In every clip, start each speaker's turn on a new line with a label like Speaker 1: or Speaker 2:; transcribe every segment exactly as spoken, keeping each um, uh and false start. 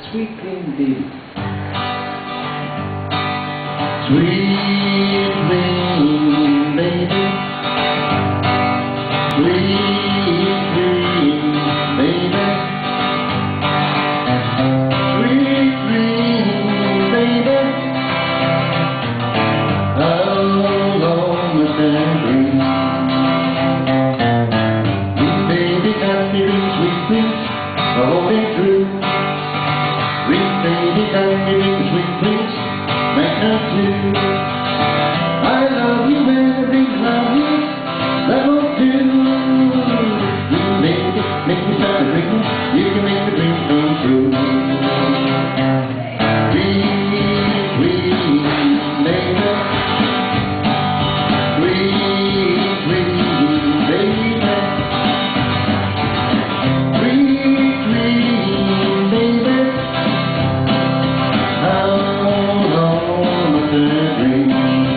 Speaker 1: sweet dream, baby. Sweet dream, baby. Sweet dream, baby. Sweet dream, baby. How long must I dream? You, baby, got me these sweet dreams all the way through. Sweet baby, got me these sweet dreams night and two. I love you and I think love you, that will do. You make it, make me start dreaming, you can make the dream come true. Sweet, sweet baby. Sweet, sweet baby. Sweet, sweet baby. How long must I dream?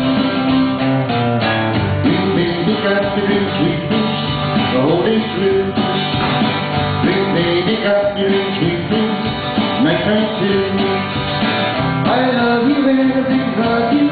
Speaker 1: You baby got to dream sweet dreams the whole day through. Sweet baby got to dream sweet dreams night and two. I love you and I think love you.